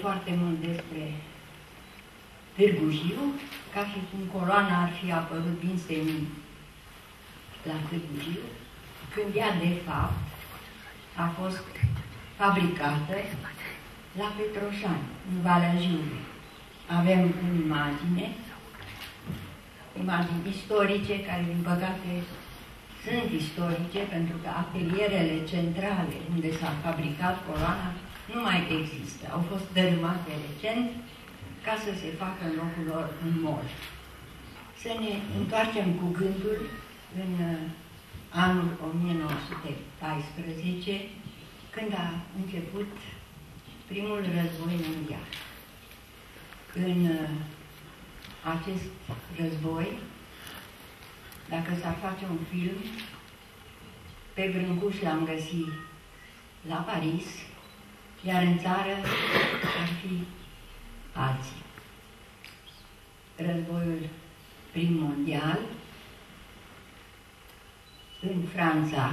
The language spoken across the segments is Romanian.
foarte mult despre Târgu Jiu, ca și cum coloana ar fi apărut din senin la Târgu Jiu, când ea, de fapt, a fost fabricată la Petroșani, în Valea Jiului. Avem imagini istorice, care, din păcate, sunt istorice, pentru că atelierele centrale unde s-a fabricat coloana nu mai există. Au fost dărâmate recent ca să se facă în locul lor un mall. Să ne întoarcem cu gândul în anul 1914, când a început primul război mondial. În acest război, dacă s-ar face un film, pe Brâncuș l-am găsit la Paris, iar în țară ar fi alții. Războiul prim mondial, în Franța,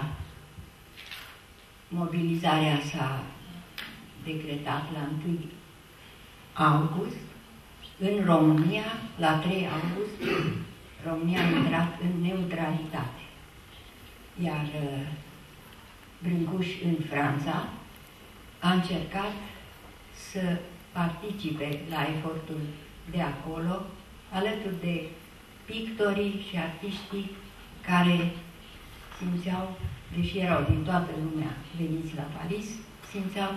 mobilizarea s-a decretat la 1 august, în România, la 3 august, România a intrat în neutralitate. Iar Brâncuș în Franța a încercat să participe la efortul de acolo, alături de pictorii și artiștii care simțeau, deși erau din toată lumea veniți la Paris, simțeau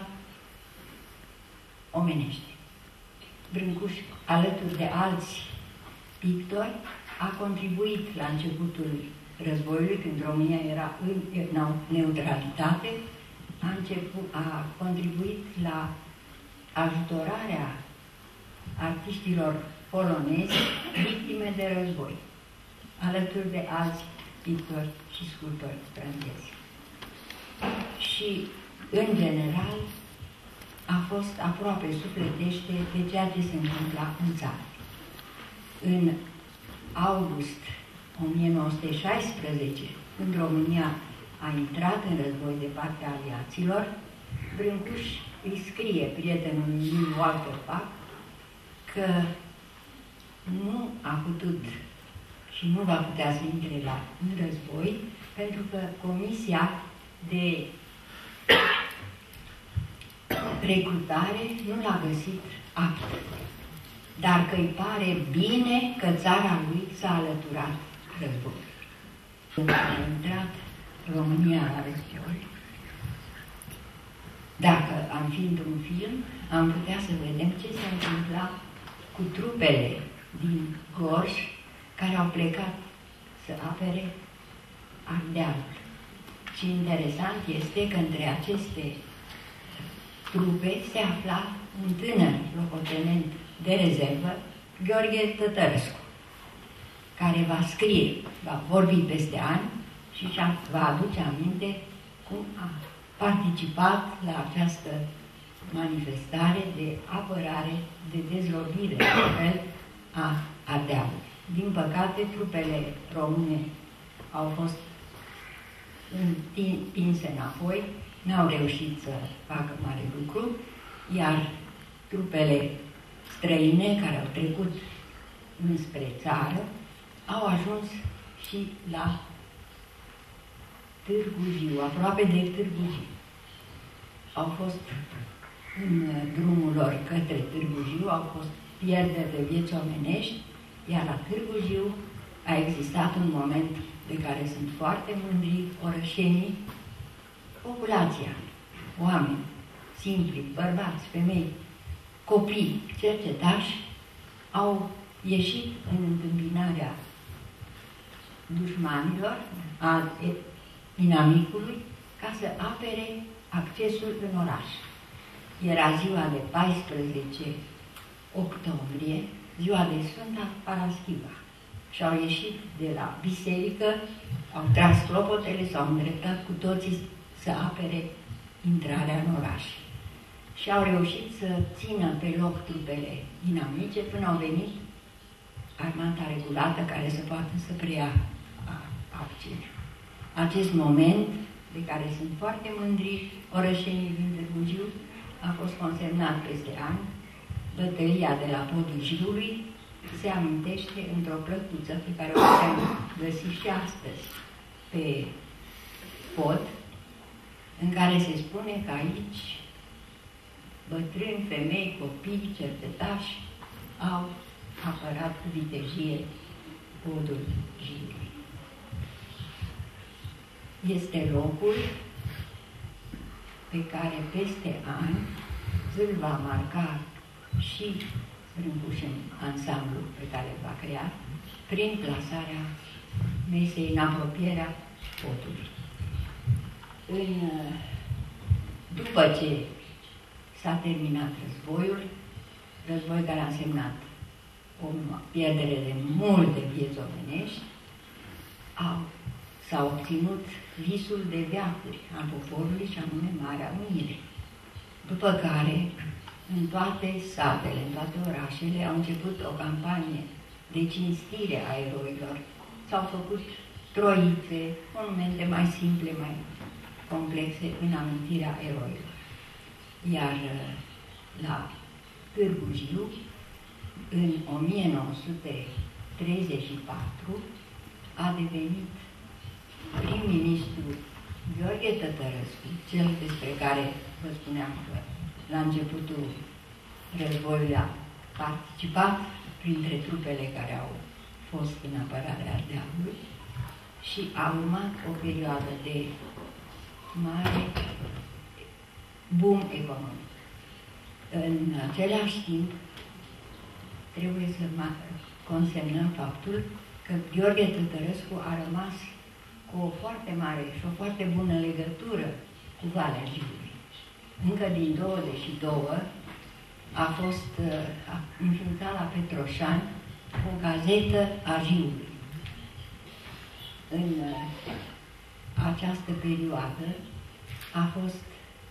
omenește. Brâncuș, alături de alți pictori, a contribuit la începutul războiului, când România era în neutralitate, a contribuit la ajutorarea artiștilor polonezi victime de război, alături de alți pictori și sculptori francezi. Și, în general, a fost aproape sufletește de ceea ce se întâmpla în țară. În august 1916, când România a intrat în război de partea aliaților, Brâncuș îi scrie prietenului lui Walter Pack că nu a putut și nu va putea să intre în război, pentru că Comisia de recrutare nu l-a găsit apt, dar că îi pare bine că țara lui s-a alăturat războiului. Când a intrat România la război, dacă am fi într-un film, am putea să vedem ce s-a întâmplat cu trupele din Gorj, care au plecat să apere Ardealul. Și interesant este că între aceste trupe se afla un tânăr locotenent de rezervă, Gheorghe Tătărescu, care va scrie, va vorbi peste ani și va aduce aminte cum a participat la această manifestare de apărare, de dezrobire a Ardealului. Din păcate, trupele române au fost împinse înapoi, n-au reușit să facă mare lucru, iar trupele străine care au trecut înspre țară au ajuns și la Târgu Jiu, aproape de Târgu Jiu. Au fost în drumul lor către Târgu Jiu, au fost pierderi de vieți omenești, iar la Târgu Jiu a existat un moment de care sunt foarte mândri orășenii, populația, oameni simpli, bărbați, femei, copii, cercetași, au ieșit în întâmpinarea dușmanilor, a inamicului, ca să apere accesul în oraș. Era ziua de 14 octombrie, ziua de Sfânta Paraschiva. Și au ieșit de la biserică, au tras clopotele, s-au îndreptat cu toții să apere intrarea în oraș. Și au reușit să țină pe loc trupele inamice până au venit armata regulată care să poată să preia acțiunea. Acest moment, de care sunt foarte mândri orășenii din Târgu Jiu, a fost consemnat peste ani bătălia de la podul Jiului se amintește într-o plăcuță pe care o putem găsi și astăzi pe pod, în care se spune că aici bătrâni, femei, copii, cercetași au apărat cu vitejie podul Jiului. Este locul pe care peste ani îl va marca și Râmbuș în ansamblu pe care îl va crea prin plasarea mesei în apropierea podului. După ce s-a terminat război care a însemnat o pierdere de multe vieți omenești, s-a obținut visul de veacuri al poporului, și anume Marea Unire. După care, în toate satele, în toate orașele, au început o campanie de cinstire a eroilor. S-au făcut troițe, monumente mai simple, mai complexe, în amintirea eroilor. Iar la Târgu Jiu, în 1934, a devenit prim-ministru Gheorghe Tătărescu, cel despre care vă spuneam că la începutul războiului a participat printre trupele care au fost în apărarea Ardealului, și a urmat o perioadă de mare boom economic. În același timp, trebuie să consemnăm faptul că Gheorghe Tătărescu a rămas cu o foarte mare și o foarte bună legătură cu Valea Jiului. Încă din 22 a fost înființat la Petroșani o gazetă a Jiului. În această perioadă a fost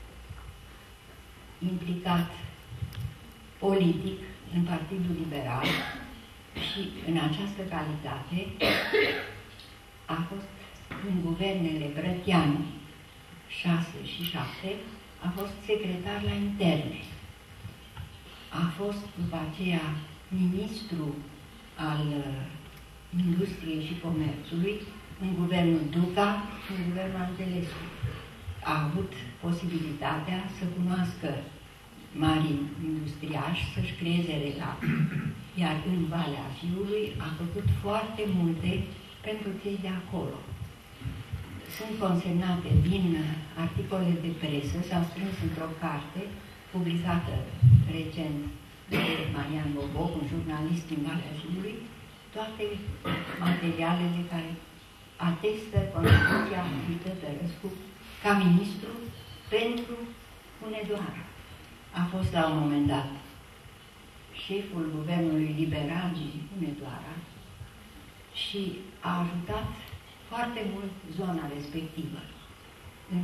implicat politic în Partidul Liberal și în această calitate a fost în guvernele Brătianu 6 și 7, a fost secretar la interne. A fost după aceea ministru al Industriei și Comerțului în guvernul Duca și în guvernul Angelescu. A avut posibilitatea să cunoască mari industriași, să-și creeze relații, iar în Valea Jiului a făcut foarte multe pentru cei de acolo. Sunt consemnate din articole de presă, s-au strâns într-o carte publicată recent de Marian Boboc, un jurnalist din Valea Jiului, toate materialele care atestă contribuția lui Tătărescu ca ministru pentru Hunedoara. A fost la un moment dat șeful guvernului liberal din Hunedoara și a ajutat foarte mult zona respectivă. În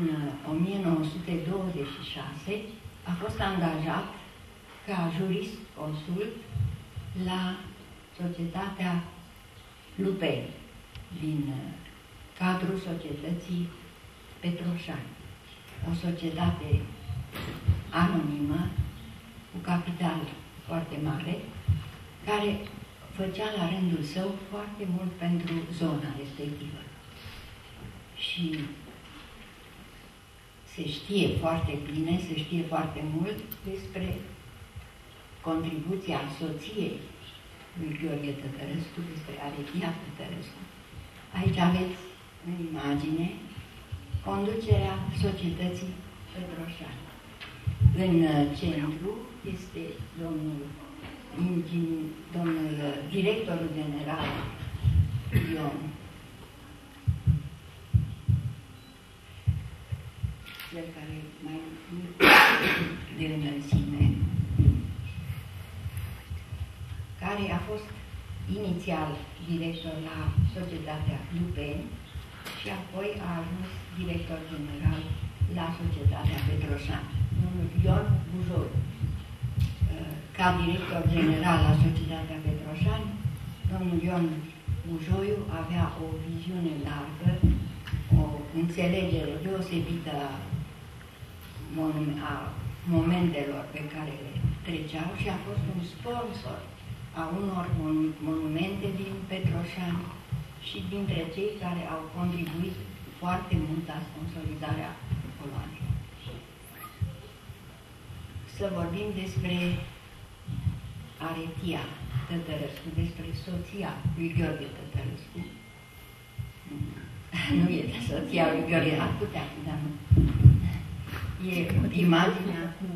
1926 a fost angajat ca jurist consult la societatea Lupeni, din cadrul societății Petroșani, o societate anonimă, cu capital foarte mare, care făcea la rândul său foarte mult pentru zona respectivă. Și se știe foarte bine, se știe foarte mult despre contribuția soției lui Gheorghe Tătărescu, despre Arechia Tătărescu. Aici aveți în imagine conducerea societății Petroșani. În centru este domnul directorul general Ion, cel care mai mic de înălțime, care a fost inițial director la societatea Lupeni și apoi a ajuns director general la societatea Petroșani. Domnul Ion Bujoiu. Ca director general la societatea Petroșani, domnul Ion Bujoiu avea o viziune largă, o înțelegere deosebită a momentelor pe care le treceau și a fost un sponsor a unor monumente din Petroșani și dintre cei care au contribuit foarte mult la consolidarea coloanei. Să vorbim despre Aretia Tătărăscu, despre soția lui Gheorghe Tătărăscu. Nu e soția lui Gheorghe, ar putea fi, dar nu. E imaginea cu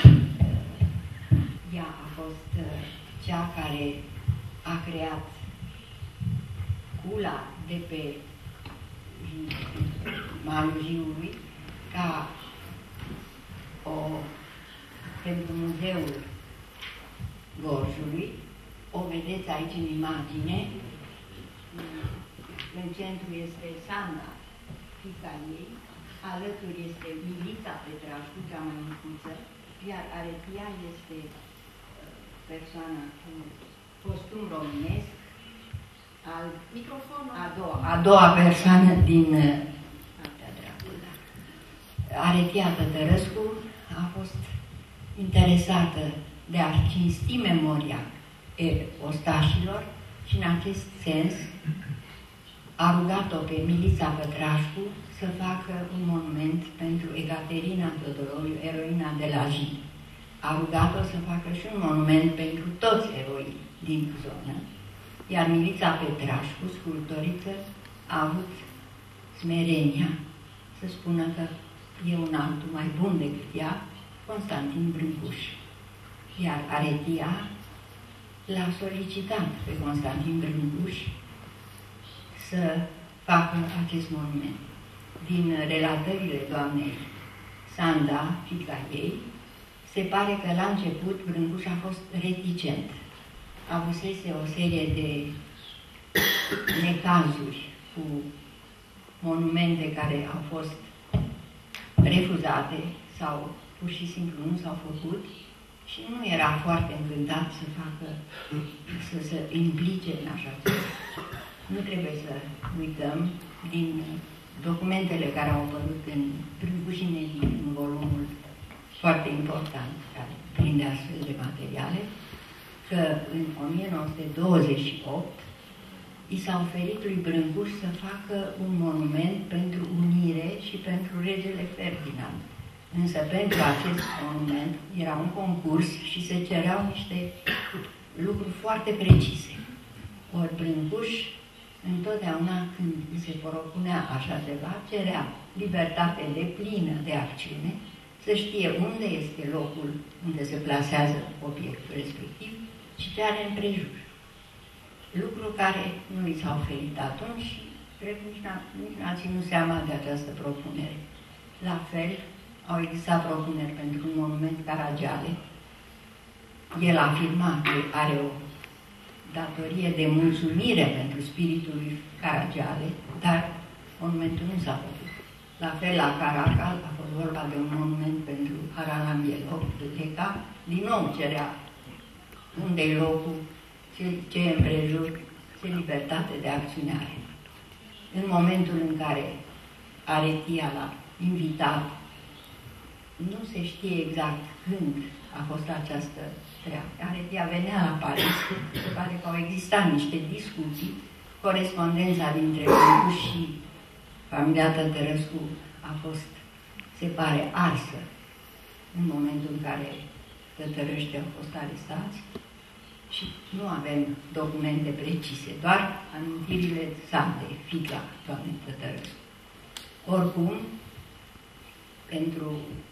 ea a fost cea care a creat cula de pe malul Jiului ca pentru muzeul Gorjului. O vedeți aici în imagine. În centru este Sanda, fiica ei, alături este Milița Petrașcu, cea mai micuță, iar Aretia este persoana cu costum românesc, a doua persoană din Aretia Tătărăscu a fost interesată de a cinsti memoria ostașilor și în acest sens a rugat-o pe Milița Pătrașcu să facă un monument pentru Ecaterina Teodoroiu, eroina de la Jin. A rugat-o să facă și un monument pentru toți eroii din zonă, iar Milița Pătrașcu, sculptoriță, a avut smerenia să spună că e un altul mai bun decât ea, Constantin Brâncuș. Iar Aretia l-a solicitat pe Constantin Brâncuș să facă acest monument. Din relatările doamnei Sanda, fiica ei, se pare că la început Brâncuș a fost reticent. Avusese o serie de necazuri cu monumente care au fost refuzate sau pur și simplu nu s-au făcut și nu era foarte încântat să se implice în așa ceva. Nu trebuie să uităm din documentele care au apărut în Brâncușinelii, în volumul foarte important care prinde astfel de materiale, că în 1928 i s-a oferit lui Brâncuș să facă un monument pentru unire și pentru regele Ferdinand. Însă pentru acest monument era un concurs și se cereau niște lucruri foarte precise. Ori Brâncuș, întotdeauna când îi se propunea așa ceva, cerea libertate deplină de acțiune, să știe unde este locul unde se plasează obiectul respectiv și ce are împrejur. Lucru care nu i s-a oferit atunci și cred că nici n-a ținut seama de această propunere. La fel, au existat propuneri pentru un monument Caragiale. El afirma că are o datorie de mulțumire pentru spiritul lui Caragiale, dar monumentul nu s-a făcut. La fel, la Caracal a fost vorba de un monument pentru Aralambielov, Duteca, din nou cerea unde-i locul, ce e împrejur, ce libertate de acționare. În momentul în care Aretia l-a invitat, nu se știe exact când a fost această treabă. Aretia venea la Paris, se pare că au existat niște discuții, corespondența dintre Brâncuș și familia Tătărăscu a fost, se pare, arsă în momentul în care tătărăștii au fost arestați și nu avem documente precise, doar amintirile sale, fiica doamnei Tătărăscu. Oricum, pentru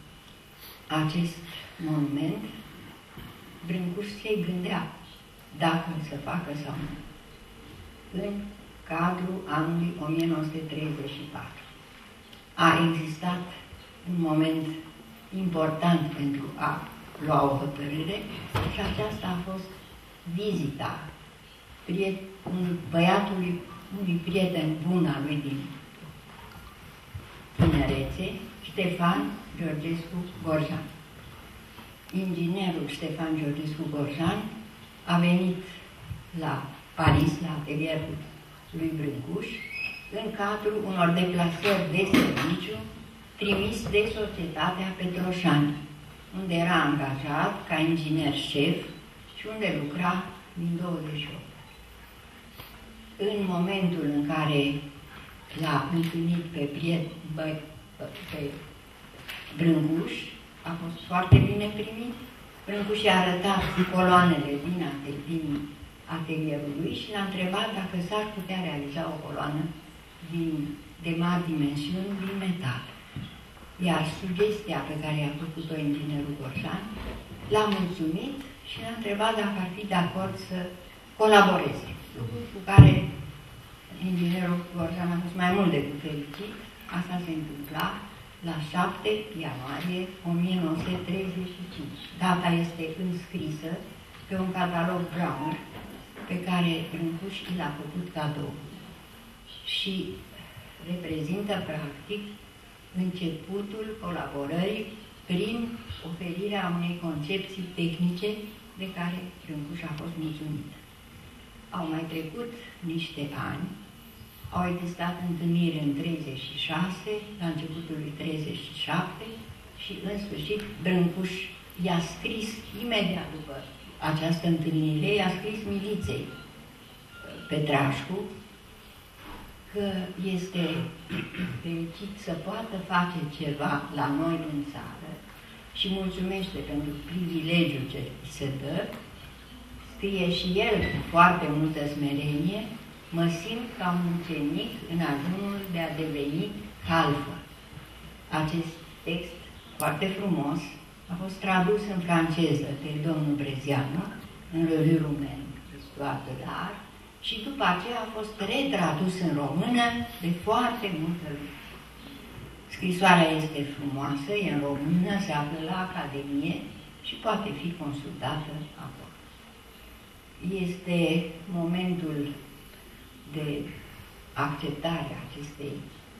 acest monument, Brâncuș se gândea dacă să facă sau nu. În cadrul anului 1934 a existat un moment important pentru a lua o hotărâre și aceasta a fost vizita băiatului, unui prieten bun al lui din tinerețe, Ștefan Georgescu Gorjan. Inginerul Ștefan Georgescu Gorjan a venit la Paris, la atelierul lui Brâncuș, în cadrul unor deplasări de serviciu trimis de Societatea Petroșani. unde era angajat ca inginer șef și unde lucra din 28. În momentul în care l-a întâlnit pe Brâncuș, a fost foarte bine primit. Brâncuș i-a arătat coloanele din atelierul lui și l-a întrebat dacă s-ar putea realiza o coloană de mari dimensiuni din metal. Iar sugestia pe care i-a făcut-o inginerul Gorjan l-a mulțumit și l-a întrebat dacă ar fi de acord să colaboreze. Lucru cu care inginerul Gorjan a fost mai mult decât fericit. Asta se întâmpla la 7 ianuarie 1935. Data este înscrisă pe un catalog Brammer pe care Brâncuș l-a făcut cadou și reprezintă practic începutul colaborării prin oferirea unei concepții tehnice de care Brâncuș a fost mulțumit. Au mai trecut niște ani, au existat întâlniri în 36, la începutul lui 37 și în sfârșit Brâncuș i-a scris imediat după această întâlnire, i-a scris miliței Petrașcu că este fericit să poată face ceva la noi în țară și mulțumește pentru privilegiul ce se dă. Scrie și el cu foarte multă smerenie: mă simt ca un ucenic în ajunul de a deveni halfă. Acest text foarte frumos a fost tradus în franceză de domnul Brezianu, în Revue Roumaine, Histoire de l'Art, și după aceea a fost retradus în română de foarte multă lume. Scrisoarea este frumoasă, e în română, se află la Academie și poate fi consultată acolo. Este momentul de acceptare a acestei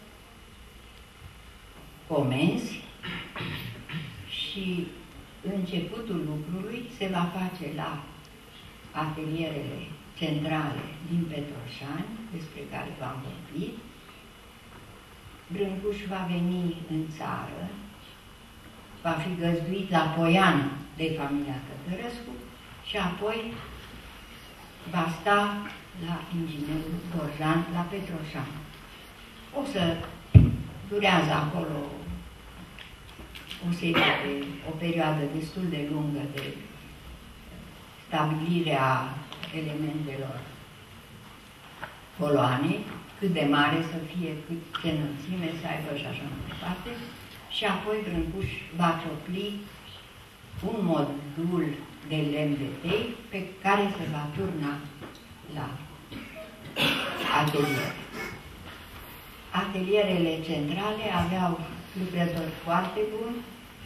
comenzi și începutul lucrului se va face la atelierele centrale din Petroșani, despre care v-am vorbit. Brâncuș va veni în țară, va fi găzduit la Poiană de familia Cătărăscu și apoi va sta la inginerul Gorjan la Petroșani. Durează acolo o perioadă destul de lungă de stabilire a elementelor coloanei, cât de mare să fie, cât ce înălțime să aibă și așa mai departe, și apoi Brâncuș va ciopli un modul de lemn de tei pe care se va turna la atelier. Atelierele centrale aveau lucrători foarte buni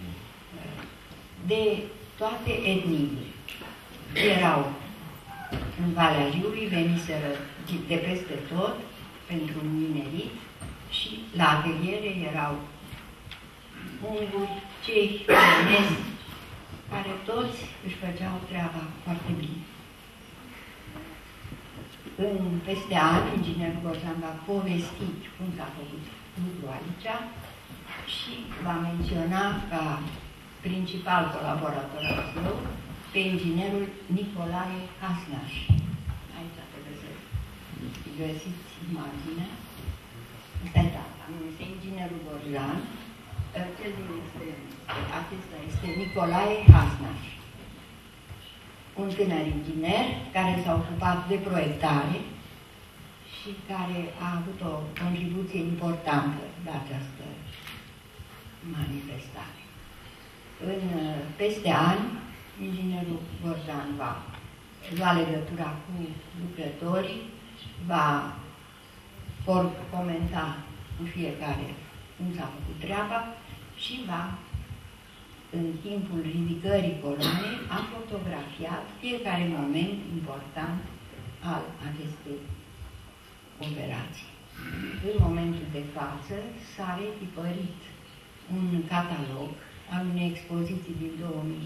de toate etniile. Erau în Valea Jiului, veniseră de peste tot pentru minerit și la ateliere erau unguri, cehi, polonezi, care toți își făceau treaba foarte bine. Peste ani, inginerul Gorjan va povesti cum s-a făcut lucrul aici și va menționa ca principal colaborator al său pe inginerul Nicolae Hasnaș. Aici trebuie să găsiți imaginea. Asta e tata. Este inginerul Gorjan. Acesta este Nicolae Hasnaș. Un tânăr inginer care s-a ocupat de proiectare și care a avut o contribuție importantă la această manifestare. Peste ani, inginerul Gorjan va lua legătura cu lucrătorii, va comenta cu fiecare cum s-a făcut treaba și va, în timpul ridicării coloanei, a fotografiat fiecare moment important al acestei operații. În momentul de față s-a retipărit un catalog al unei expoziții din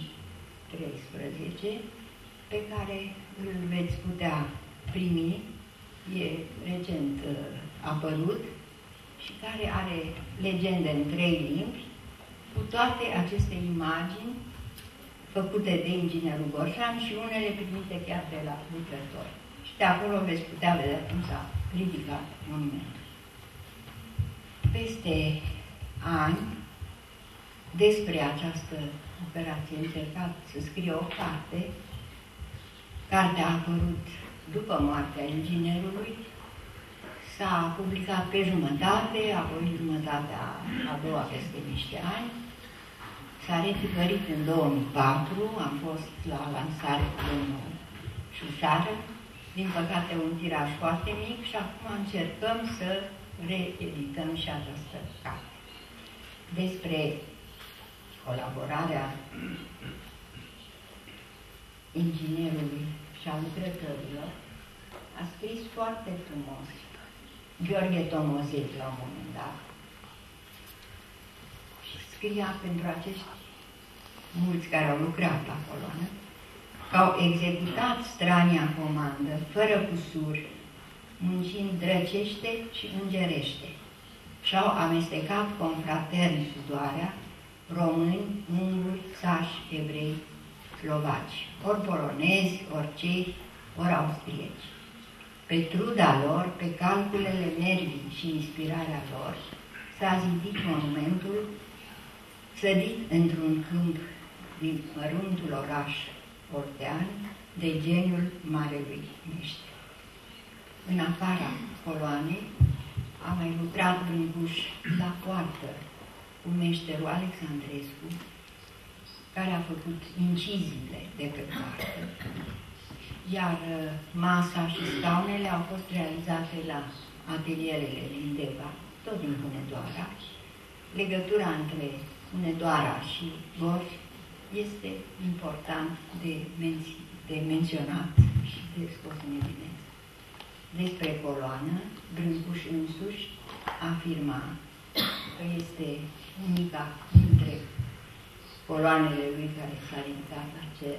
2013 pe care îl veți putea primi, e recent apărut și care are legende în 3 limbi, cu toate aceste imagini făcute de inginerul Gorjan și unele primite chiar de la lucrători. Și de acolo veți putea vedea cum s-a ridicat monumentul. Peste ani, despre această operație, am încercat să scrie o carte. Cartea a apărut după moartea inginerului, s-a publicat pe jumătate, apoi jumătatea a doua peste niște ani, s-a retipărit în 2004, am fost la lansare cu domnul Șușară, din păcate un tiraj foarte mic și acum încercăm să reedităm și această carte. Despre colaborarea inginerului și a lucrătorilor a scris foarte frumos Gheorghe Tomozet la un moment dat. Și scria pentru acești mulți care au lucrat la coloană, că au executat strania comandă, fără cusuri, muncind drăcește și îngerește. Și-au amestecat confratern sudoarea, români, unguri, sași, evrei, slovaci, ori polonezi, ori cehi, ori austrieci. Pe truda lor, pe calculele nervii și inspirarea lor, s-a zidit monumentul, sădit într-un câmp din măruntul oraș ortean, de geniul marelui meșter. În afara coloanei a mai lucrat Brâncuș la poartă cu meșterul Alexandrescu, care a făcut inciziile de pe poartă, iar masa și scaunele au fost realizate la atelierele Lindeva, tot din Hunedoara. Legătura între Hunedoara și Gorj este important de menționat și de scos în evidență. Despre coloană, Brâncuș însuși afirma că este unica dintre coloanele lui care s-a ridicat la cer.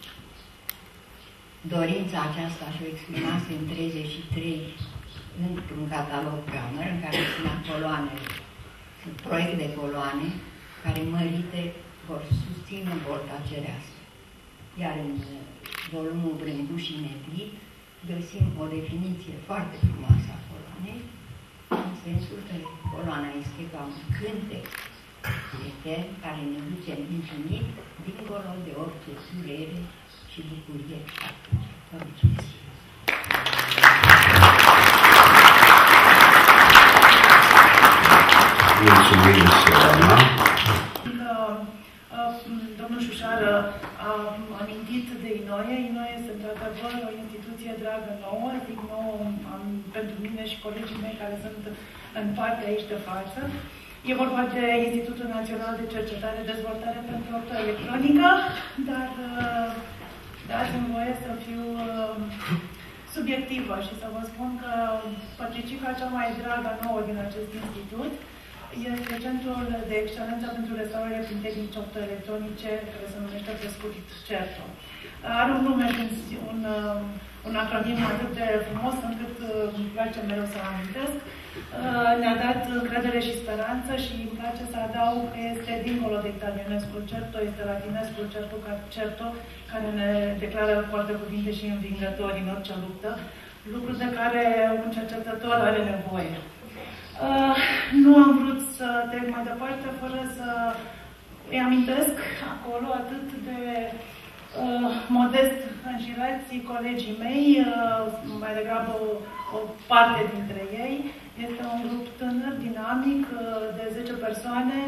Dorința aceasta și-o exprimase în 33 într-un catalog Grammer în care spunea coloanele. Sunt proiecte de coloane care mărite vor susține volta cerească. Iar în volumul Brâncuș inedit găsim o definiție foarte frumoasă a coloanei, în sensul că coloana este ca un cântec etern care ne duce în infinit, dincolo de orice durere și bucurie. Vă mulțumesc! Mulțumim, Sorana! Domnul Șușară a amintit de Inoie. Inoie este într-adevăr o instituție dragă nouă, zic nouă pentru mine și colegii mei care sunt în parte aici de față. E vorba de Institutul Național de Cercetare și Dezvoltare pentru Optoelectronică, dar dați-mi voie să fiu subiectivă și să vă spun că pătricica cea mai dragă nouă din acest institut este Centrul de Excelență pentru Restaurare prin tehnici optoelectronice, care se numește pe scurt CERTO. Are un nume și un acronim atât de frumos încât îmi place mereu să-l amintesc. Ne-a dat încredere și speranță și îmi place să adaug că este dincolo de italienescul CERTO, este latinescul CERTO, care ne declară foarte cuvinte și învingători în orice luptă, lucru de care un cercetător are nevoie. Nu am vrut să trec mai departe fără să îi amintesc acolo atât de modest înșirați colegii mei, mai degrabă o parte dintre ei. Este un grup tânăr, dinamic, de 10 persoane,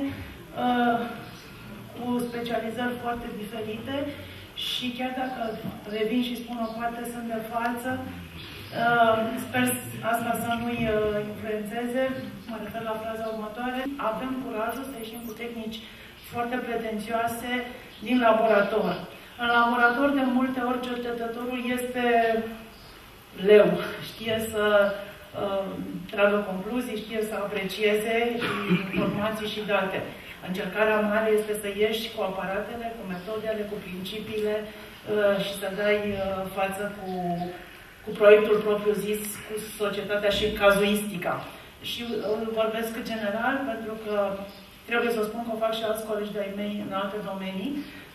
cu specializări foarte diferite și chiar dacă revin și spun o parte sunt de față, sper asta să nu-i influențeze, mă refer la fraza următoare. Avem curajul să ieșim cu tehnici foarte pretențioase din laborator. În laborator, de multe ori, cercetătorul este leu, știe să tragă concluzii, știe să aprecieze informații și date. Încercarea mare este să ieși cu aparatele, cu metodele, cu principiile și să dai față cu proiectul propriu-zis, cu societatea și cazuistica. Și vorbesc general pentru că trebuie să spun că o fac și alți colegi de-ai mei în alte domenii,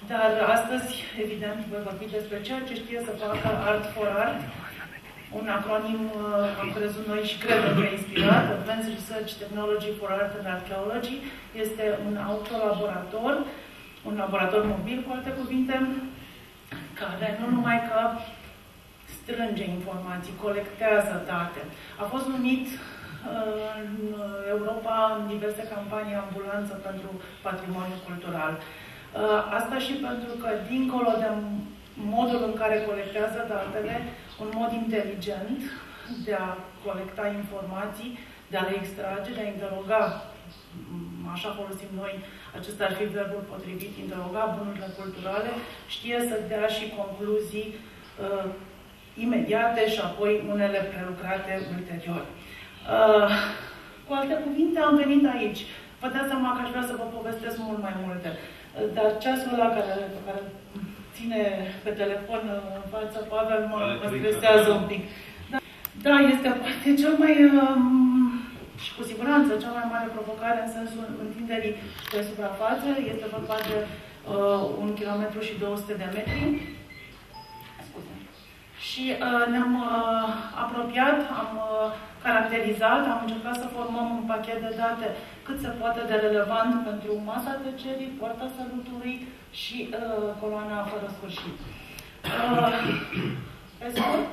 Dar astăzi, evident, voi vorbi despre ceea ce știe să facă Art for Art, un acronim, am crezut noi și credem că e inspirat, Advanced Research Technology for Art and Archaeology. Este un autolaborator, un laborator mobil, cu alte cuvinte, care nu numai că strânge informații, colectează date. A fost numit în Europa în diverse campanii ambulanță pentru patrimoniu cultural. Asta și pentru că, dincolo de modul în care colectează datele, un mod inteligent de a colecta informații, de a le extrage, de a interoga, așa folosim noi, acesta ar fi verbul potrivit, interoga bunurile culturale, știe să dea și concluzii imediate și apoi unele prelucrate ulterior. Cu alte cuvinte, am venit aici. Vă dați seama că aș vrea să vă povestesc mult mai multe. Dar ceasul ăla care ține pe telefon în față, Pavel, mă stresează un pic. Da, este poate cel mai, și cu siguranță, cea mai mare provocare în sensul întinderii de suprafață. Este vorba de 1 km și 200 de metri. Și ne-am apropiat, am caracterizat, am încercat să formăm un pachet de date cât se poate de relevant pentru masa tăcerii, poarta sărutului și coloana fără sfârșit. Pe scurt,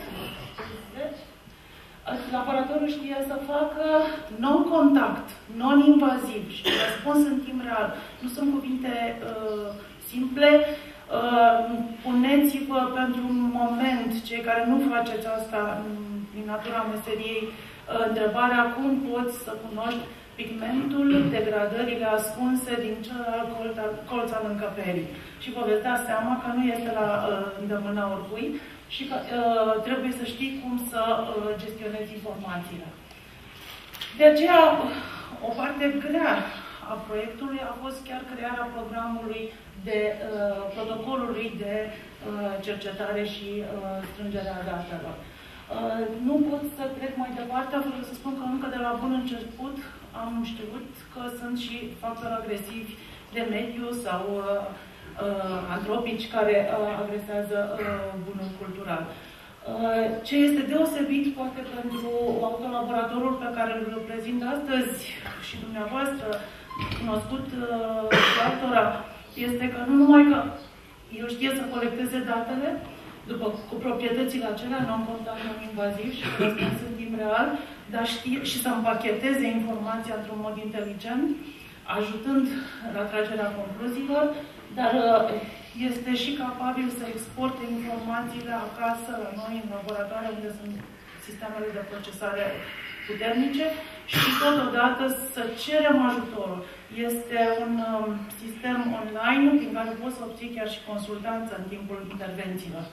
laboratorul știe să facă non-contact, non-invaziv și răspuns în timp real. Nu sunt cuvinte simple. Puneți-vă pentru un moment, cei care nu faceți asta din natura meseriei, întrebarea cum poți să cunoști pigmentul, degradările ascunse din celălalt colț al încăperii. Și vă veți da seama că nu este la îndemâna oricui și că trebuie să știi cum să gestionezi informațiile. De aceea, o parte grea a proiectului a fost chiar crearea programului protocolului de cercetare și strângerea datelor. Nu pot să trec mai departe, fără să spun că încă de la bun început am știut că sunt și factori agresivi de mediu sau antropici care agresează bunul cultural. Ce este deosebit, poate pentru autolaboratorul pe care îl prezint astăzi și dumneavoastră, cunoscut și altora, este că nu numai că el știe să colecteze datele cu proprietățile acelea, non-contact, non-invaziv și răspuns în timp real, dar știe și să împacheteze informația într-un mod inteligent, ajutând la tragerea concluziilor, dar este și capabil să exporte informațiile acasă, la noi, în laboratoare, unde sunt sistemele de procesare puternice și totodată să cerem ajutorul. Este un sistem online prin care poți să obții chiar și consultanță în timpul intervențiilor.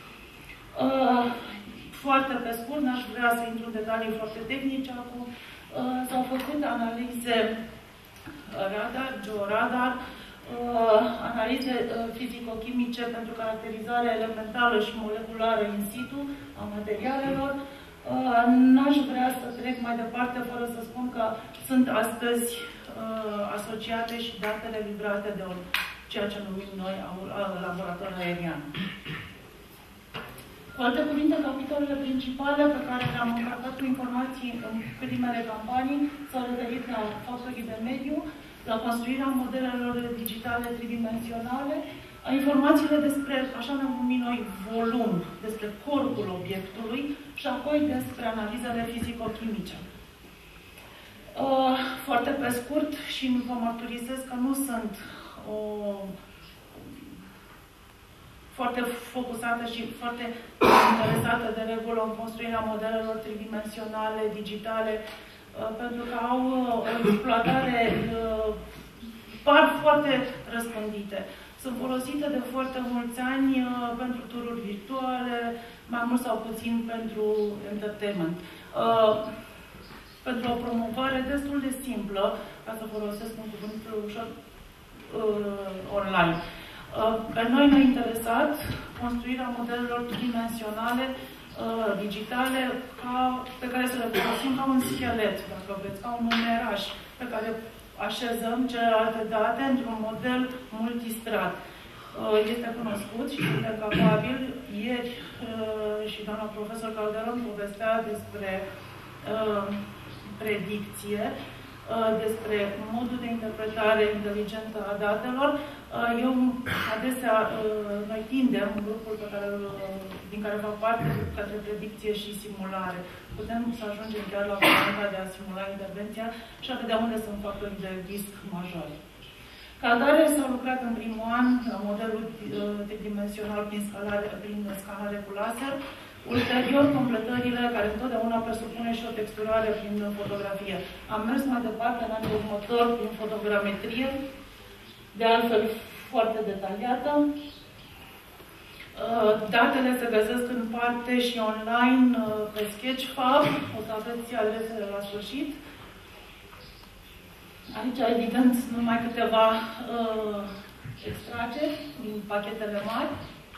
Foarte pe scurt, n-aș vrea să intru în detalii foarte tehnice acum. S-au făcut analize radar, georadar, analize fizico-chimice pentru caracterizare elementală și moleculară in situ a materialelor. N-aș vrea să trec mai departe fără să spun că sunt astăzi asociate și datele livrate de ceea ce numim noi laborator aerian. Cu alte cuvinte, capitolele principale pe care le-am încărcat cu informații în primele campanii s-au referit la factorii de mediu, la construirea modelelor digitale tridimensionale, informațiile despre, așa ne numim noi, volum, despre corpul obiectului și apoi despre analizele fizico-chimice. Foarte pe scurt și vă mărturisesc că nu sunt foarte focusată și foarte interesată de regulă în construirea modelelor tridimensionale, digitale, pentru că au o exploatare, par foarte răspândite. Sunt folosite de foarte mulți ani pentru tururi virtuale, mai mult sau puțin pentru entertainment. Pentru o promovare destul de simplă, ca să folosesc un cuvânt ușor online. Pe noi ne-a interesat construirea modelelor tridimensionale, digitale, pe care să le folosim ca un schelet, dacă vreți, ca un numeraș, pe care așezăm celelalte date într-un model multistrat. este cunoscut și suntem capabili. Ieri și doamna profesor Calderon povestea despre predicție, despre modul de interpretare inteligentă a datelor. Eu adesea, noi tindem grupul din care fac parte către predicție și simulare. Putem să ajungem chiar la varianta de a simula intervenția și a vedea unde sunt factorii de risc majori. Ca atare s-a lucrat în primul an la modelul tridimensional prin scanare cu laser. Ulterior, completările, care întotdeauna presupune și o texturare prin fotografie. Am mers mai departe în anul următor prin fotogrametrie, de altfel foarte detaliată. Datele se găsesc în parte și online pe Sketchfab. O să aveți adresele la sfârșit. Aici, evident, numai câteva extrageri din pachetele mari.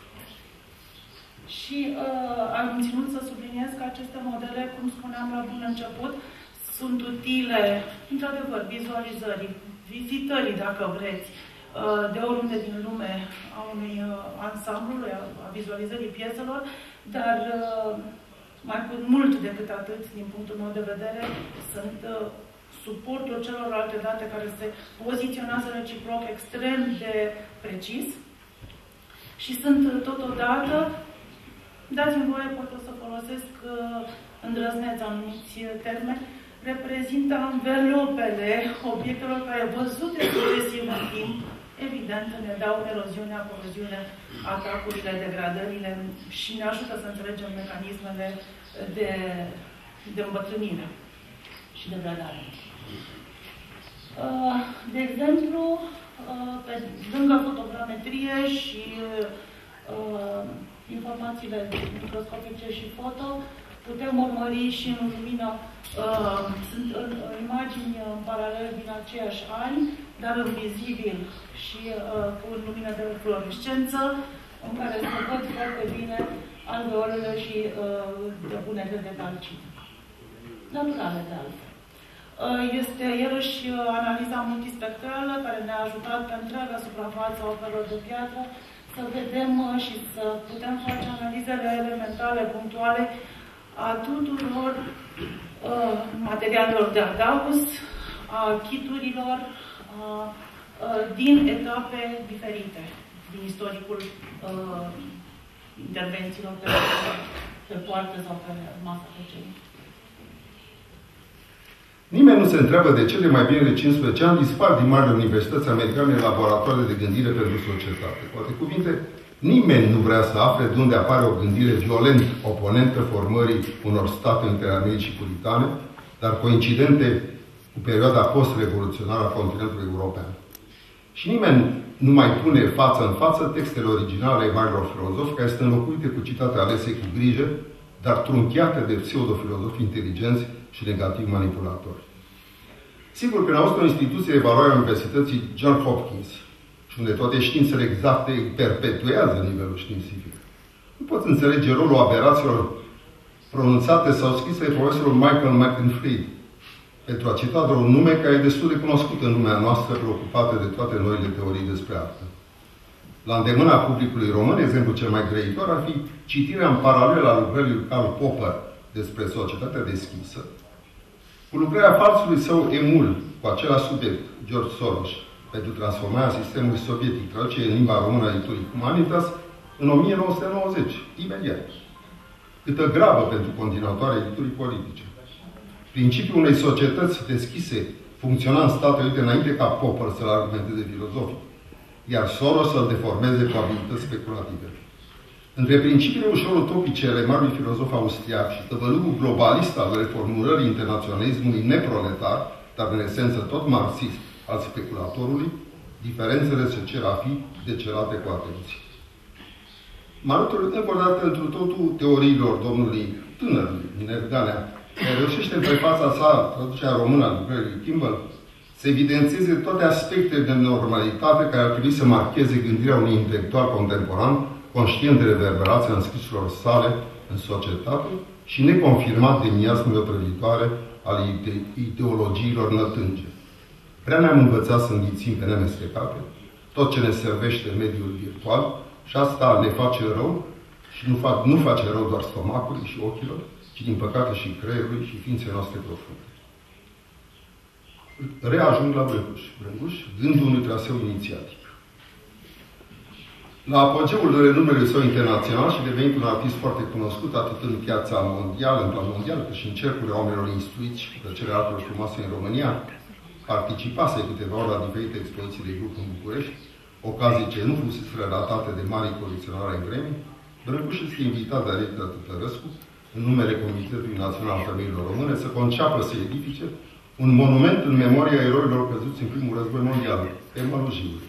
Și am ținut să subliniez că aceste modele, cum spuneam la bun început, sunt utile, într-adevăr, vizualizării, vizitării, dacă vreți, de oriunde din lume a unui ansamblu, a vizualizării pieselor, dar mai mult decât atât, din punctul meu de vedere, sunt suportul celorlalte date care se poziționează reciproc extrem de precis și sunt totodată, dați-mi voie, pot să folosesc îndrăzneț anumiți termeni, reprezintă anvelopele obiectelor care, văzute succesiv în timp, evident ne dau eroziunea, coroziunea, atacurile, degradările și ne ajută să înțelegem mecanismele de îmbătrânire și degradare. De exemplu, pe lângă fotogrametrie și informațiile microscopice și foto, putem urmări și în lumină, sunt imagini în paralel din aceiași ani, dar în vizibil și cu lumină de fluorescență, în care se văd foarte bine alveolele și dăbunele de calcit. Naturale, de altfel. Este iarăși analiza multispectrală care ne-a ajutat pe întreaga suprafață a operelor de piatră să vedem și să putem face analizele elementale, punctuale a tuturor materialelor de adaus, a chiturilor, din etape diferite, din istoricul intervențiilor pe poartă sau pe masa tăcerii. Nimeni nu se întreabă de ce de mai bine de 15 ani dispar din marile universități americane laboratoare de gândire pentru societate. Cu alte cuvinte, nimeni nu vrea să afle de unde apare o gândire violent oponentă formării unor state interamerici și puritane, dar coincidente cu perioada post-revoluționară a continentului european. Și nimeni nu mai pune față în față textele originale ai marilor filozofi, care sunt înlocuite cu citate alese cu grijă, dar trunchiate de pseudofilozofi inteligenți și negativ manipulatori. Sigur că în Austria, o instituție de evaluare a Universității John Hopkins, și unde toate științele exacte perpetuează nivelul științific, nu poți înțelege rolul aberațiilor pronunțate sau scrise de profesorul Michael McInfried, pentru a cita doar un nume care e destul de cunoscut în lumea noastră, preocupată de toate noile teorii despre artă. La îndemâna publicului român, exemplu cel mai grăitor ar fi citirea în paralel a lucrării lui Karl Popper despre societatea deschisă, cu lucrarea falsului său emul cu același subiect, George Soros, pentru transformarea sistemului sovietic, traducere în limba română a Editurii Humanitas, în 1990, imediat. Câtă grabă pentru continuatoarea editurii politice. Principiul unei societăți deschise funcționa în Statele Unite înainte ca Popper să-l argumenteze filozofic, iar Soros să-l deformeze cu abilități speculative. Între principiile ușor utopice ale marului filozof austriac și tăvălugul globalist al reformulării internaționalismului neproletar, dar în esență tot marxist, al speculatorului, diferențele se cer a fi decelate cu atenție. Marutul, încă o dată, întru totul teoriilor domnului tânărului Miner Ganea, care reușește în prefața sa, traducerea română a lucrării lui Kimball, să evidențieze toate aspectele de normalitate care ar trebui să marcheze gândirea unui intelectual contemporan, conștient de reverberația înscrisurilor sale în societate și neconfirmat de miasmele prăvitoare ale ideologiilor nătânge. Prea ne-am învățat să înghițim pe nemestecate tot ce ne servește mediul virtual și asta ne face rău și nu face rău doar stomacului și ochilor, ci din păcate și creierului și ființei noastre profunde. Reajung la Brâncuș. Brâncuș, gândul unui traseu inițiatic. La apogeul renumelui său internațional și devenit un artist foarte cunoscut atât în piața mondială, în plan mondial, cât și în cercurile oamenilor instruiți și plăcere altor frumoase în România, participase câteva ori la diferite expoziții de grup în București, ocazii ce nu fusese relatate de mari colecționari în vreme. Brâncuș este invitat de Alecta Tătărăscu, în numele Comitetului Național al Femeilor Române, să conceapă, să edifice un monument în memoria eroilor căzuți în primul război mondial, pe Mălujiului.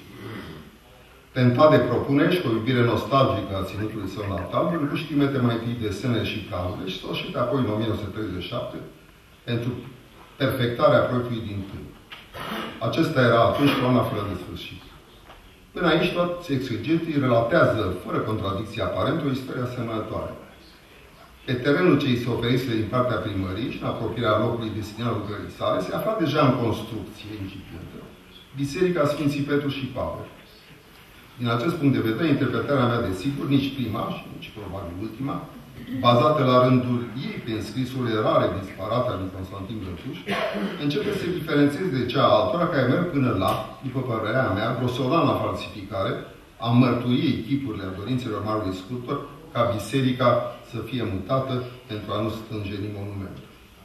Tentat de propuneri și cu o iubire nostalgică a ținutului său natal, Brâncuș trimite mai întâi desene și planuri și sfârșit apoi în 1937 pentru perfectarea proiectului din tâi. Acesta era atunci plana fără de sfârșit. Până aici, toți exegetii relatează, fără contradicție aparentă, o istorie asemănătoare. Pe terenul ce îi se oferise din partea primăriei și în apropierea locului destinat lucrării sale, se afla deja în construcție incipientă Biserica Sfinții Petru și Pavel. Din acest punct de vedere, interpretarea mea, desigur, nici prima și nici probabil ultima, bazată la rândul ei pe înscrisurile rare disparate ale lui Constantin Brâncuș, începe să se diferențieze de cea altora care merg până la, după părerea mea, grosolană falsificare a mărturiei tipurile a dorințelor marului sculptor ca biserica să fie mutată pentru a nu stângeni monumentul.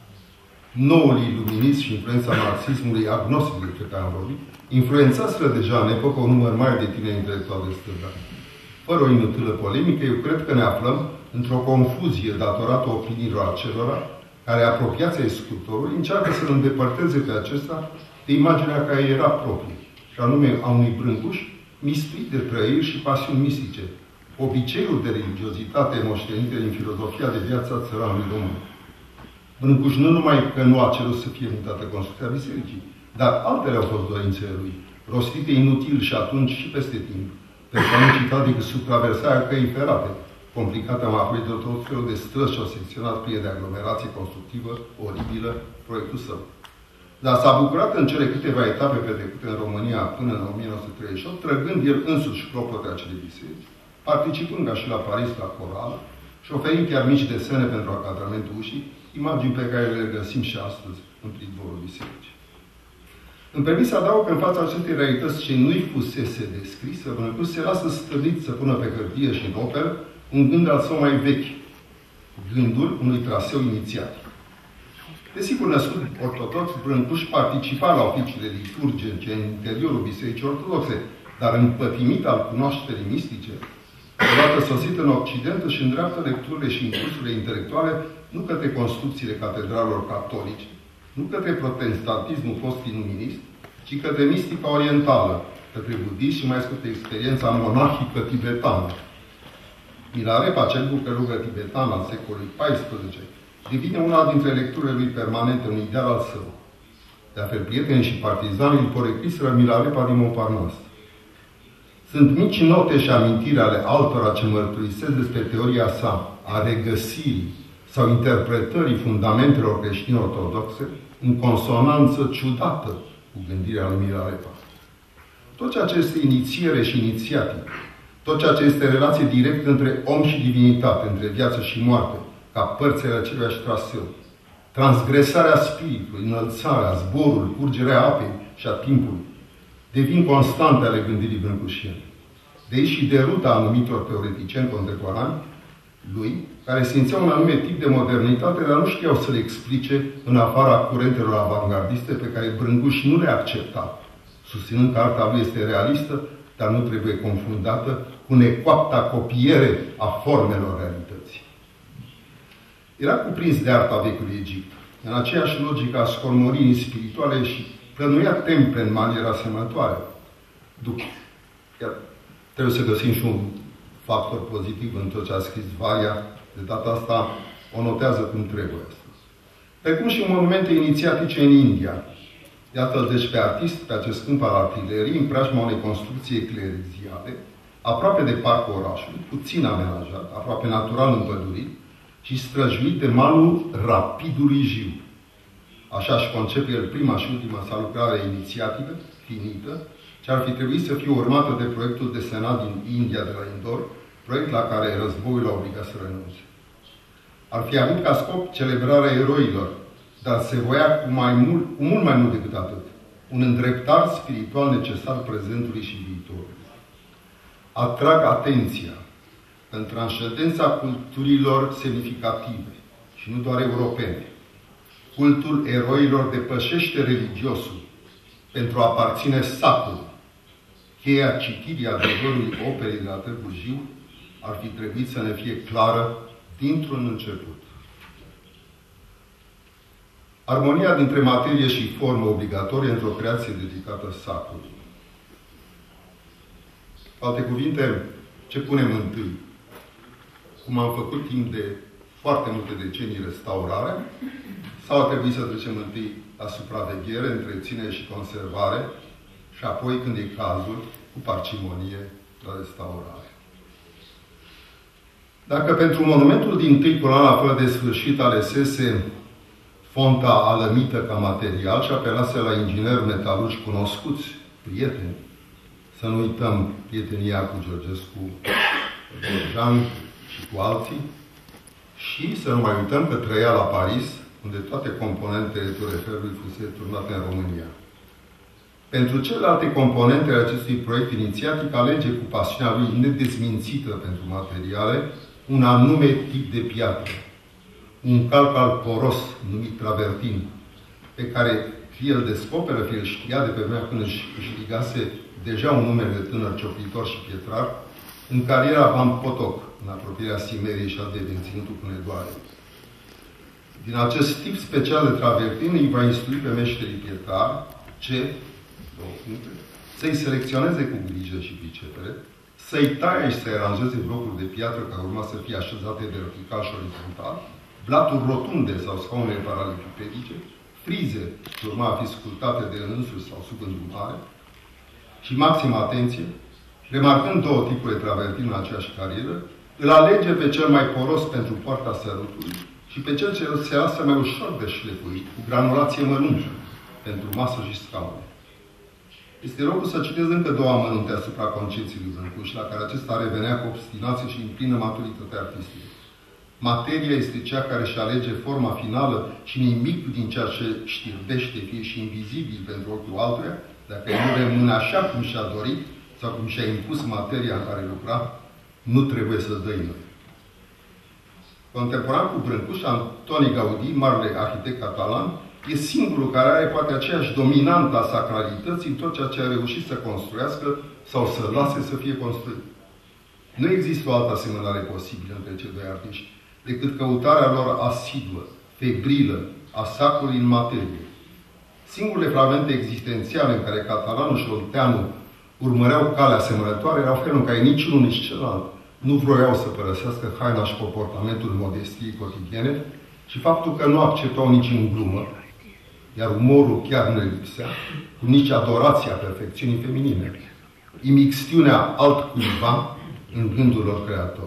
Noul iluminist și influența marxismului agnostic de care am vorbit, influențaseră deja în epocă un număr mare de tineri intelectuali de stânga. Fără o inutilă polemică, eu cred că ne aflăm într-o confuzie datorată opiniilor acelora care, apropiați ai sculptorului, încearcă să-l îndepărteze pe acesta de imaginea care era proprie, și anume a unui Brâncuș mistuit de trăiri și pasiuni mistice, obiceiuri de religiozitate moștenite din filozofia de viață a țăranului român. Brâncuș nu numai că nu a cerut să fie mutată construcția bisericii, dar altele au fost dorințele lui, rostite inutil și atunci și peste timp, pentru a nu cita decât supraversarea căii ferate, complicată mai de tot felul de străzi și o secționat pline de aglomerație constructivă, oribilă, proiectul său. Dar s-a bucurat în cele câteva etape petrecute în România până în 1938, trăgând el însuși clopote acele biserici, participând ca și la Paris la corală și oferind chiar mici desene pentru acadramentul ușii, imagini pe care le găsim și astăzi în pridvorul bisericii. Îmi permis să adaug că în fața acestei realități ce nu-i fusese descrisă, Brâncuș se lasă stărit să pună pe hârtie și în operă un gând al său mai vechi, gândul unui traseu inițiatic. Desigur, născut ortodox, Brâncuș participa la oficiile liturgice în interiorul Bisericii Ortodoxe, dar împătimit al cunoașterii mistice, odată sosit în Occident, își îndreaptă lecturile și impulsurile intelectuale nu către construcțiile catedralelor catolice, nu către protestantismul post-iluminist, ci către mistica orientală, către budism și mai către experiența monahică tibetană. Milarepa, cel călugăr tibetan al secolului XIV, devine una dintre lecturile lui permanente, un ideal al său. De altfel, prietenii și partizanii îl porecliseră Milarepa din Montparnasse. Sunt mici note și amintiri ale altora ce mărturisesc despre teoria sa a regăsirii sau interpretării fundamentelor creștine ortodoxe în consonanță ciudată cu gândirea lui Milarepa. Tot ceea ce este inițiere și inițiatic, tot ceea ce este relație directă între om și divinitate, între viață și moarte, ca părțile aceluiași traseu, transgresarea spiritului, înălțarea, zborul, curgerea apei și a timpului, devin constante ale gândirii brâncușiene. De aici și deruta anumitor teoreticieni contemporani lui, care simțeau un anume tip de modernitate, dar nu știau să le explice în afara curentelor avangardiste pe care Brâncuș nu le accepta, susținând că arta lui este realistă, dar nu trebuie confundată cu necoapta copiere a formelor realității. Era cuprins de arta vechiului Egipt, în aceeași logică a scormoririi spirituale și plănuia temple în manieră asemănătoare. Trebuie să găsim și un factor pozitiv în tot ce a scris Varia, de data asta o notează cum trebuie astăzi. Precum și monumente inițiatice în India. Iată-l deci pe artist, pe acest câmp al artileriei, în preajma unei construcții ecleziale, aproape de parcul orașului, puțin amenajat, aproape natural împădurit și străjuit de malul rapidului Jiu. Așa își concepe el prima și ultima sa lucrare inițiatică, finită, ce ar fi trebuit să fie urmată de proiectul desenat din India de la Indore, proiect la care războiul a obligat să renunțe. Ar fi avut ca scop celebrarea eroilor, dar se voia cu mult mai mult decât atât. Un îndreptar spiritual necesar prezentului și viitorului. Atrag atenția în transcendența culturilor semnificative, și nu doar europene. Cultul eroilor depășește religiosul pentru a aparține satului. Cheia citirii adevărului operei de la Târgu Jiu ar fi trebuit să ne fie clară dintr-un început. Armonia dintre materie și formă obligatorie într-o creație dedicată satului. Cu alte cuvinte, ce punem întâi? Cum am făcut timp de foarte multe decenii restaurare, sau ar trebui să trecem întâi la supraveghere, întreținere și conservare, și apoi, când e cazul, cu parcimonie, la restaurare. Dacă pentru monumentul din tâi coloana fără de sfârșit alesese fonta alămită ca material și apelase la ingineri metalurgi cunoscuți, prieteni, să nu uităm prietenia cu Georgescu, Jean și cu alții, și să nu mai uităm că trăia la Paris, unde toate componentele tureferului fusese turnate în România. Pentru celelalte componente ale acestui proiect inițiatic, alege cu pasiunea lui nedezmințită pentru materiale un anume tip de piatră. Un calc al poros, numit travertin, pe care fie îl descoperă, fie îl știa de pe vremea când își câștigase deja un nume de tânăr cioplitor și pietrar, în cariera Van Potoc, în apropierea Simeriei și a Ținutul Hunedoare. Din acest tip special de travertin îi va instrui pe meșterii pietari să-i selecționeze cu grijă și pricepere, să-i taie și să-i aranjeze blocuri de piatră care urma să fie așezate vertical și orizontal, blaturi rotunde sau scaune paralelipedice, frize ce urma a fi sculptate de însuși sau sub îndrumare, și maximă atenție, remarcând două tipuri de travertin în aceeași carieră, îl alege pe cel mai poros pentru poarta sărutului și pe cel ce se lasă mai ușor de șlefuit, cu granulație măruntă, pentru masă și scaune. Este locul să citez încă două amănunte asupra concepției lui Brâncuș, la care acesta revenea cu obstinație și în plină maturitate artistică. Materia este cea care își alege forma finală și nimic din ceea ce știrbește, fie și invizibil pentru ochiul altuia, dacă nu rămâne așa cum și-a dorit sau cum și-a impus materia în care lucra, nu trebuie să dăină. Contemporan cu Brâncuș, Antoni Gaudí, marele arhitect catalan, e singurul care are poate aceeași dominantă a sacralității în tot ceea ce a reușit să construiască sau să lase să fie construit. Nu există o altă asemănare posibilă între cei doi artiști, decât căutarea lor asiduă, febrilă, a sacrului în materie. Singurele fragmente existențiale în care catalanul și olteanul urmăreau calea asemănătoare erau felul în care niciunul, nici celălalt nu vroiau să părăsească haina și comportamentul modestiei cotidiene și faptul că nu acceptau nici în glumă, iar umorul chiar nu le lipsea, cu nici adorația perfecțiunii feminine, imixtiunea altcuiva în gândul lor creator.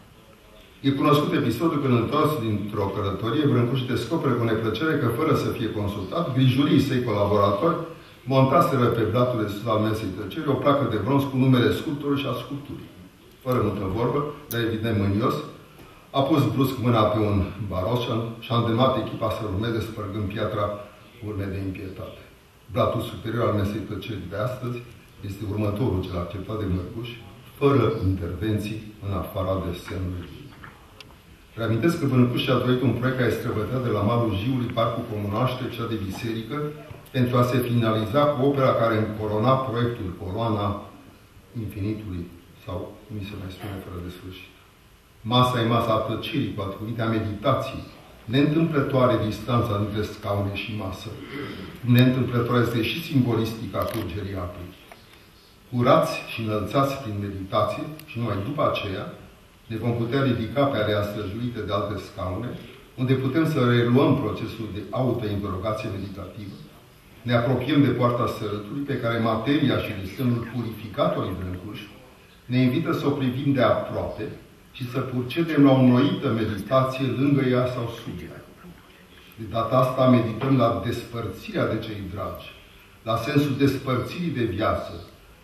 E cunoscut episodul când, întors dintr-o călătorie, Brâncuș descoperă cu neplăcere că, fără să fie consultat, grijurii săi colaboratori montaseră pe blatul de sus al mesei tăcerii o placă de bronz cu numele sculptorului și a sculpturii. Fără multă vorbă, dar evident mânios, a pus brusc mâna pe un baros și a îndemnat echipa să urmeze spărgând piatra urme de impietate. Blatul superior al mesei tăcerii de astăzi este următorul cel acceptat de Brâncuș, fără intervenții în afara desenului. Reamintesc că Brâncuș a dorit un proiect care străbătea de la malul Jiului parcul comunal și trecea de biserică pentru a se finaliza cu opera care încorona proiectul, coloana infinitului, sau cum se mai spune fără de sfârșit. Masa e masa a plăcerii, cu alte cuvinte, a meditației. Neîntâmplătoare distanța dintre scaune și masă. Neîntâmplătoare este și simbolistica curgerii apei. Curați și înălțați prin meditație și numai după aceea ne vom putea ridica pe alea străjuite de alte scaune, unde putem să reluăm procesul de autointerogație meditativă. Ne apropiem de poarta sărătului, pe care materia și desenul purificatorului Brâncuș ne invită să o privim de aproape și să procedem la o înnoită meditație lângă ea sau sub ea. De data asta medităm la despărțirea de cei dragi, la sensul despărțirii de viață,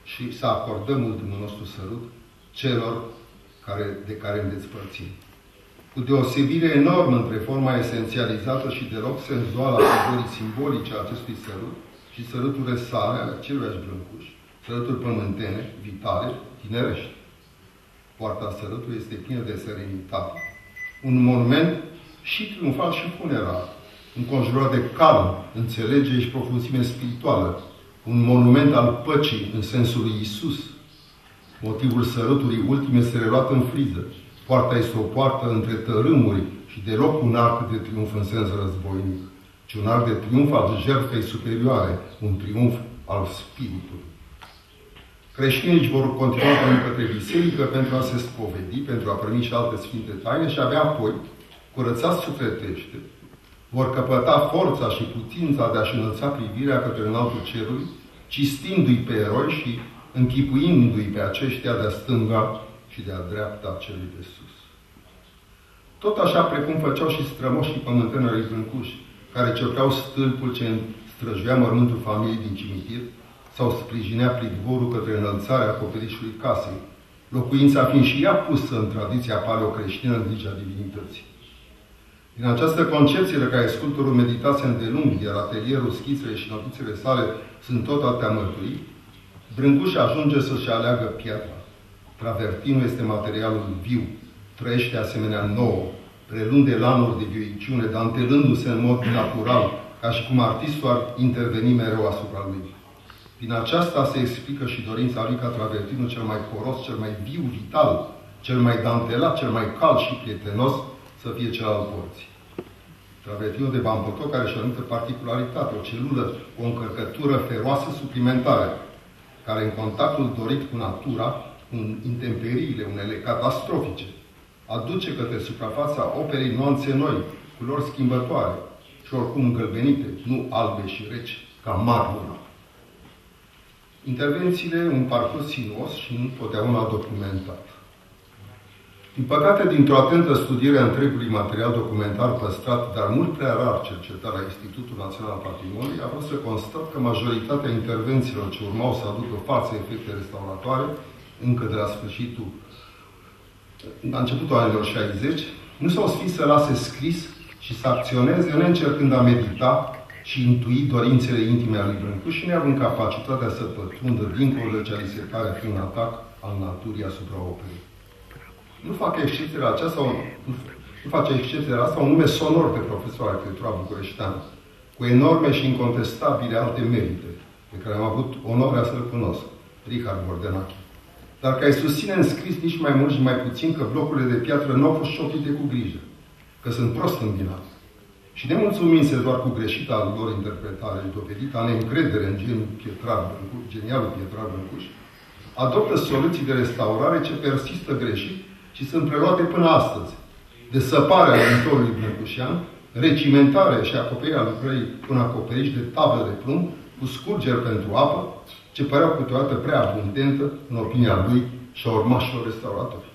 și să acordăm ultimul nostru sărut celor de care îmi despărțim. Cu deosebire enormă între forma esențializată și deloc senzuală a figurii simbolice a acestui sărut și săruturile sale ale aceluiași Brâncuș, săruturi pământene, vitale, tinerești. Poarta sărutului este plină de serenitate. Un monument și triumfal și funerar, înconjurat de calm, înțelegere și profunzime spirituală. Un monument al păcii în sensul lui Iisus. Motivul sărutului ultim este reluat în friză. Poarta este o poartă între tărâmuri și deloc un arc de triumf în sens războinic, ci un arc de triumf al jertfei superioare, un triumf al spiritului. Creștinii își vor continua către biserică pentru a se spovedi, pentru a primi și alte sfinte taine și abia apoi, curățați sufletește, vor căpăta forța și putința de a-și înălța privirea către înaltul cerului, cistindu-i pe eroi și închipuindu-i pe aceștia de-a stânga și de-a dreapta celui de sus. Tot așa precum făceau și strămoșii pământeni ai lui Brâncuș, care cerceau stâlpul ce străjuia mormântul familiei din cimitir, sau sprijinea pridvorul către înălțarea acoperișului casei, locuința fiind și ea pusă în tradiția paleocreștină în grija divinității. Din această concepție de care sculptorul meditase îndelung, iar atelierul, schițele și notițele sale sunt tot atâtea mărturii, Brâncuș ajunge să-și aleagă piatra. Travertinul este materialul viu, trăiește asemenea nouă, prelunde elanuri de vioiciune, dantelându-se în mod natural, ca și cum artistul ar interveni mereu asupra lui. Din aceasta se explică și dorința lui ca travertinul cel mai poros, cel mai viu, vital, cel mai dantelat, cel mai cald și prietenos să fie cel al porții. Travertinul de bambotoc are și o anumită particularitate, o celulă, o încărcătură feroasă suplimentară, care în contactul dorit cu natura, cu intemperiile, unele catastrofice, aduce către suprafața operei nuanțe noi, culori schimbătoare și oricum îngălbenite, nu albe și reci, ca marmura. Intervențiile, un parcurs sinuos și nu totdeauna documentat. Din păcate, dintr-o atentă studiere a întregului material documentar păstrat, dar mult prea rar cercetat la Institutul Național al Patrimoniului, a fost să constat că majoritatea intervențiilor ce urmau să aducă față efecte restauratoare, încă de la începutul anilor 60, nu s-au sfit să lase scris și să acționeze neîncercând a medita și intui dorințele intime ale lui Brâncuș și neavând capacitatea să pătrundă dincolo de cea li se pare a fi un atac al naturii asupra operei. Nu face excepție la asta un nume sonor de profesor arhitectura bucureșteană, cu enorme și incontestabile alte merite, pe care am avut onoarea să-l cunosc, Richard Bordenache, dar care susține în scris nici mai mult și mai puțin că blocurile de piatră nu au fost șopite cu grijă, că sunt prost îmbinate. Și nemulțumindu-se doar cu greșita lor interpretare și dovedită a neîncredere în genialul Pietrar Brâncuș, adoptă soluții de restaurare ce persistă greșit și sunt preluate până astăzi. Desăparea viitorului brâncușean, recimentarea și acoperirea lucrării cu un acoperiș de tablă de plumb, cu scurgeri pentru apă, ce păreau câteodată prea abundentă în opinia lui și a urmașilor restauratori.